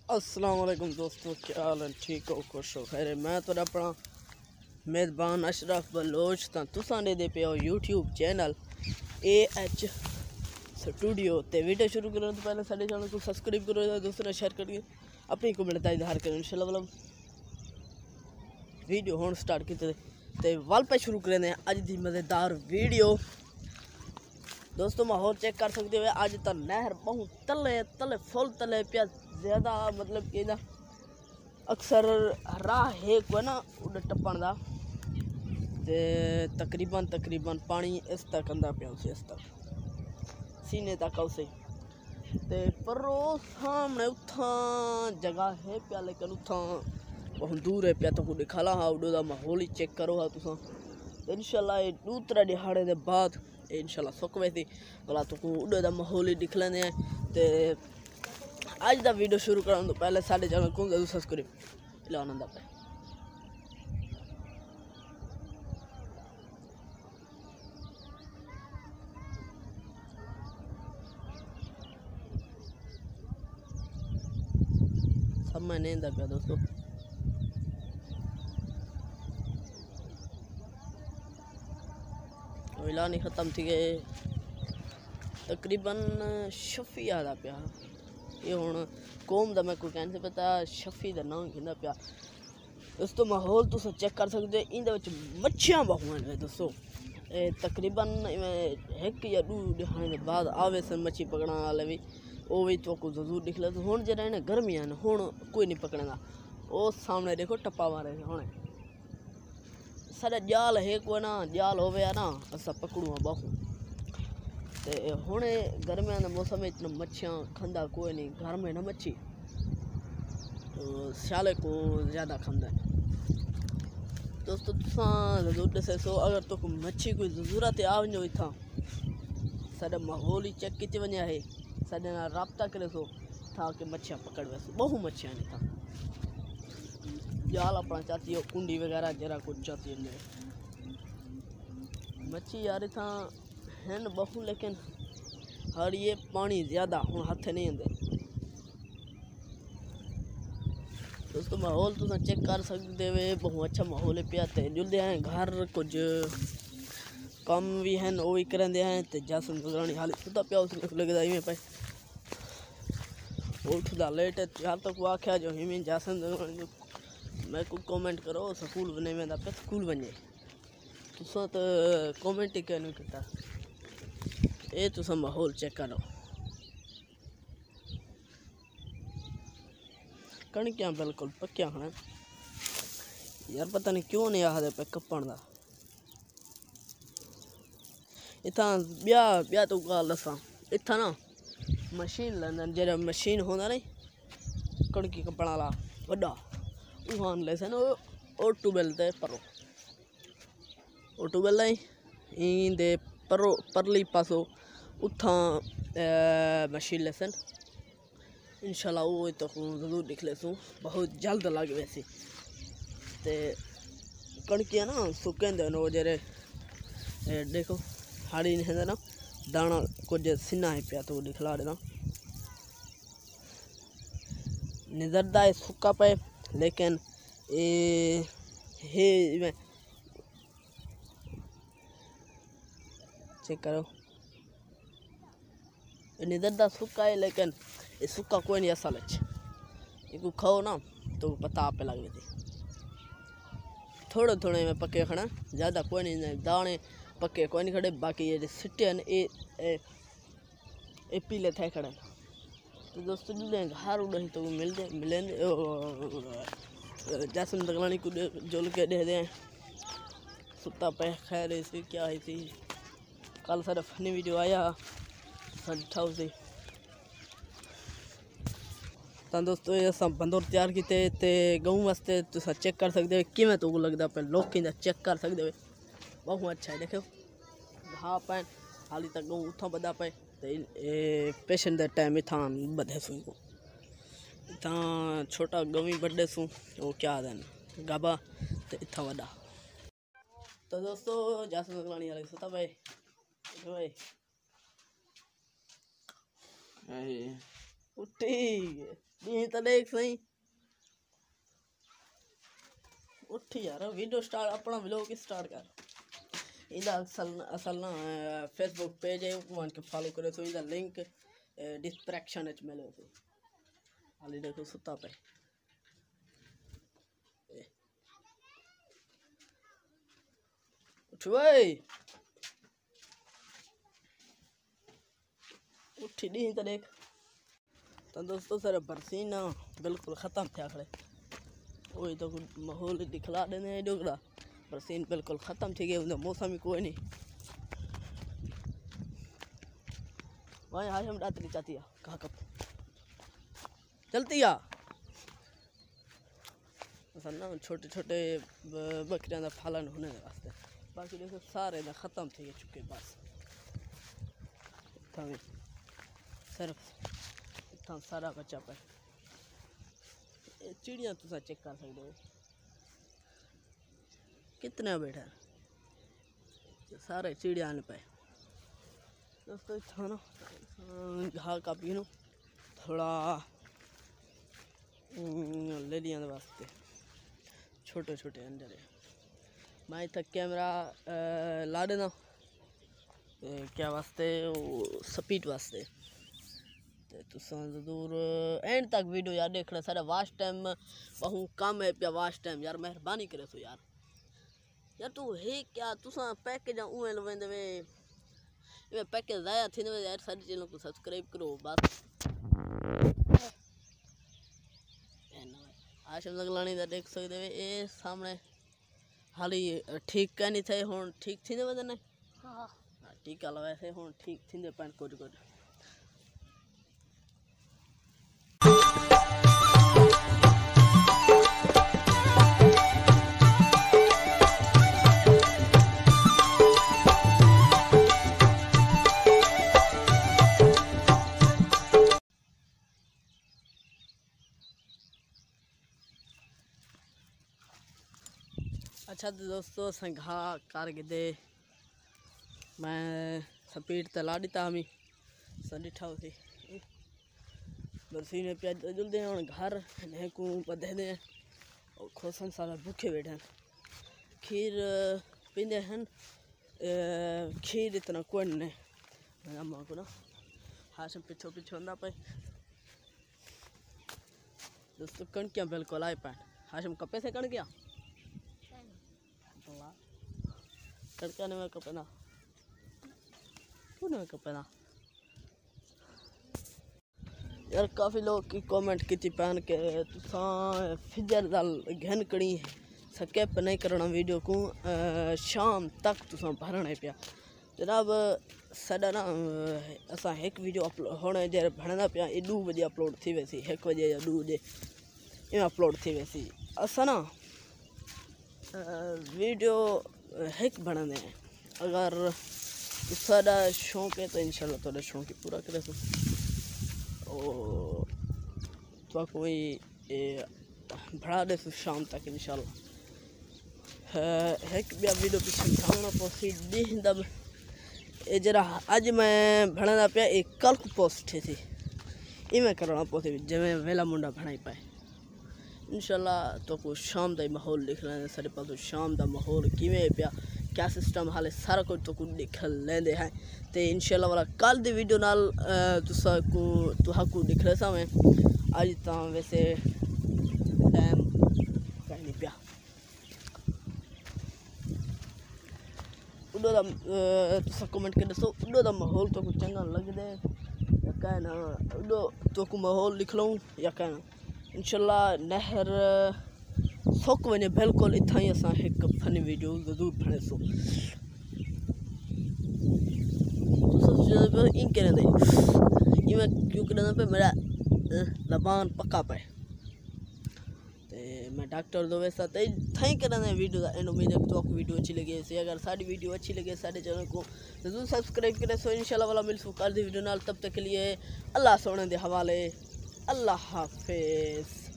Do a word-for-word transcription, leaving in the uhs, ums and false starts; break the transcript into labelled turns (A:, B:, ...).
A: अस्सलाम वालेकुम दोस्तों, क्या हाल है? ठीक हो? खुश हो? खैर मैं तो अपना मेज़बान अशरफ बलोच तां तुसां दे पे हो YouTube channel A H studio. तो वीडियो शुरू करने तो पहले साढ़े चैनल को सब्सक्राइब करो, दोस्तों ने शेयर करिए, अपनी कमेंट का इजहार करो इंशाल्लाह। मतलब वीडियो हुण स्टार्ट की ते वल पे शुरू करें अज दी मज़ेदार वीडियो। दोस्तों माहौल चेक कर सकते हो, अज तो नहर बहुत तले तले फुल तले पिया ज़्यादा, मतलब कि ना अक्सर राह है को ना उड़ टप्पण का तकरीबन तकरीबन पानी इस तक अंदा पिया उसे इस तक सीने तक उसे ते पर सामने उथा जगह है पिया, लेकिन उथा बहुत दूर है पिया। तो को दिखाला हाँ उड़ो का माहौल ही चेक करो हाँ तुसा। इंशाल्लाह दूसरा दिहाड़े के बाद इंशाल्लाह सुक वैसी भला तो उड़ो का माहौल ही दिख लेंगे हैं। तो अज का वीडियो शुरू करने तो पहले साढ़े चैनल को जरूर सब्सक्राइब लाना पे। सब मैं नहीं पे दोस्तों, ऐलान ही ख़त्म थी गए तकरीबन शफी आदा पिया। ये हूँ कौम का मैं कोई कह नहीं पता, शफी का नाम कहना पिया दोस्तों। माहौल तुस चेक कर सकते हो, इन मच्छियाँ बहुत हैं दोस्तों। ए, तकरीबन एक या दो दिहाने के बाद आवे सन मच्छी पकड़ने वाले भी, वो भी तो को जरूर दिख ले। तो हूँ जरा इन्हें गर्मियाँ ने हूँ कोई नहीं पकड़ेगा। वो सामने देखो टप्पा मारे हूँ सारा जाल है को ना जाल हो गया ना असा पकड़ूँ बहु। तो हूँ गर्मियाँ के मौसम में इतना मच्छियाँ खंदा कोई नहीं, घर में ना मच्छी तो स्याले को ज़्यादा खंदा है दोस्तों। तुसा जरूर दसे सो अगर तो मच्छी कोई ज़रूरत आ वजो इतना साडा माहौल ही चेक किते वजह है, साडे नाल राब्ता करे सो था कि मच्छियाँ पकड़ वैसो। बहु मच्छियाँ नहीं था जाल अपना चाहती हो कुंडी वगैरह जरा कुछ चाहती है मच्छी यार इतना है न बहु, लेकिन हर ये पानी ज़्यादा हूँ हाथ नहीं आते दोस्तों। माहौल तुम चेक कर सकते हो, बहुत अच्छा माहौल है पिया। ते जुलते हैं घर कुछ काम भी हैं वो भी करेंगे हैं। तो जैसन गुजरानी हाल सुधा पिया उसने लगता इवें पे उठदा लेट है यार तक वो आख्या जो हिमें जैसन मैं को कमेंट करो स्कूल बने में पे स्कूल बने तुसा तो कमेंट ही कहने करता। ये तुसा माहौल चेक करो, कणकियां बिल्कुल पक्या हैं यार, पता नहीं क्यों नहीं आखते पे कपन का। इतना ब्याह ब्याह तो गल दसा इतना ना मशीन लेंदे जरा मशीन होंदा नहीं कणकी कपन वाला वड्डा वो आन ले सन ओ ट्यूबवेल ते परो ओ ट्यूबवेल इन दे परो परली पासो उथा मशीन ले सन इंशाल्लाह वो तो जरूर दिख ले सू बहुत जल्द लग वैसे। ते कणकियाँ ना सुके वो जरे देखो हाड़ी नहीं है ना दाना कुछ सिन्ना है पिया तो दिखला देना निजरदा है सुक्का पे, लेकिन ए हे चेक करो निजरदा सुक्का है, लेकिन ये सुक्का कोई नहीं असल है खाओ ना तो पता आप लग थी। थोड़े थोड़े में पक्के खड़ा ज़्यादा कोई नहीं, दाने पक्के कोई नहीं खड़े, बाकी ये सिट्टे हैं ये ए पीले थे खड़े। तो दोस्तों जुड़े घर उड़े तो मिलते मिलें जैसन दगलानी को जुल के दे दें सुता पे। खैर इसी क्या है थी कल सारा फनी वीडियो आया ठा से तो दोस्तों ये सब बंदोर तैयार किए गहूँ वास्ते तुम चेक कर सकते हो कि तो लगता पे लोग चेक कर सकते हो बहुत अच्छा है। देखो हाँ पैन हाली तक गहूँ उथा बदा पे पेशेंट के टाइम इतना बधे सू इतना छोटा गवी बड़े सू वो क्या देन गाबा तो इतना वड़ा। तो दोस्तों जैसा लगलानी वाले सुता भाई भाई उठी दी तो देख सही उठी यार वीडियो स्टार्ट अपना व्लॉग स्टार्ट कर इधर असल असल ना फेसबुक पेज है वन के फॉलो करे तो इधर लिंक डिस्क्रिप्शन में मिले तो हाली देखो सुता पे उठ भाई उठी दी तो देख तो दोस्तों सर बरसीना बिल्कुल ख़त्म थे खड़े वही तो माहौल दिखला देने डोगरा बरसीन बिल्कुल ख़त्म थी गए उनका मौसम ही कोई नहीं वही हाशम रात नहीं चाहती है कहाँ कब चलती आ असल ना छोटे छोटे बकरियां का पालन होने वास्ते बाकी देखो सारे ना ख़त्म थे गए चुके बस सिर्फ इतना सारा बच्चा पे चिड़िया तुसा चेक कर सकते हो कितना बैठा सारे चिड़िया ने पे दोस्तों इतना ना घाह का पीनो थोड़ा ले लिया वास्ते छोटे छोटे अंडे मैं तक कैमरा ला देना क्या वास्ते स्पीड वास्ते तुसा जरूर एंड तक वीडियो यार देखना सारा वाच टाइम बहु कम है पिया वाच टाइम यार मेहरबानी करे सो यार यार तू है क्या तुसा पैकेज उए लवेंदे वे ये पैकेज आया थी ना यार सारी चैनल को सब्सक्राइब करो बस आशम लगलानी दा देख सकते वे ए सामने हाली ठीक का नहीं थे हुन ठीक थी ने वदने हां ठीक है वैसे हुन ठीक थी पैन कुछ कुछ अच्छा तो दोस्तों संघा कर गिदे मैं स्पीड तला दिता हमी सड़ी ठाव थी बरसी ने प्याज जुलते हैं और घर ने को बधे दे और खोसन सारा भूखे बैठे हैं खीर पींदे हैं खीर इतना कोई नहीं मैं अम्मा को ना हाशम पिछो पिछो अंदा पे दोस्तों कणकियाँ बिल्कुल आए पाए हाशम कपे से कणकियाँ तड़का ने मैं कपना क्यों नहीं कपना यार काफ़ी लोग की कमेंट की थी पहन के तुसा फिजर दाल घन कड़ी स्किप नहीं करना वीडियो को आ, शाम तक तुसा भरना पिया जनाब साडा ना असा एक वीडियो अपलोड होने जर भरना पिया ये दो बजे अपलोड थी वैसी एक बजे या दो बजे ये अपलोड थी वैसी असा ना वीडियो हेक बनाने हैं अगर सारा शौक है तो इंशाल्लाह थोड़ा शौक ही पूरा करे तो तो कोई बढ़ा दे तो शाम तक इंशाल्लाह हेक बिया वीडियो पीछे ढालना पोसी दी दब ए जरा आज मैं भणना पे एक कल को पोस्ट थी इवें करना पोसी जिवें वेला मुंडा भणाई पाए इंशाल्लाह तो को शाम का माहौल दिख रहे हैं सारे पास शाम का माहौल किमें पिया क्या सिस्टम हाले सारा कुछ तो कुछ दिख लेंदे हैं तो इंशाल्लाह वाला कल दी वीडियो नाल तुसा को तुहा को दिख रहा सा मैं आज तो वैसे टाइम कहीं नहीं पिया उडो दा तुसा कमेंट कर दसो उडो दा माहौल तो कुछ चंगा लग दे या कहना उडो तो को माहौल लिख लूँ या कहना इंशाल्लाह नहर सोक वने बिल्कुल इतना ही असा एक फनी वीडियो जरूर बने सो तो इन कहने दे ये क्यों कहना पे मेरा लबान पक्का पे ते मैं डॉक्टर दो वैसा ते थाई कहना वीडियो दा एंड उम्मीद है तो आपको वीडियो अच्छी लगी से अगर साडी वीडियो अच्छी लगे साडे चैनल को जरूर सब्सक्राइब करें सो इंशाल्लाह वाला मिलसू कर दी वीडियो नाल तब तक के लिए अल्लाह सोने दे हवाले अल्लाह हाफिज़।